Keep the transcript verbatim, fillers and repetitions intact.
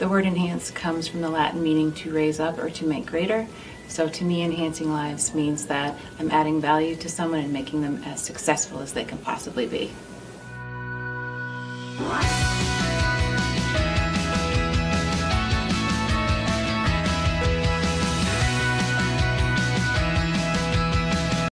The word enhance comes from the Latin meaning to raise up or to make greater. So to me, enhancing lives means that I'm adding value to someone and making them as successful as they can possibly be.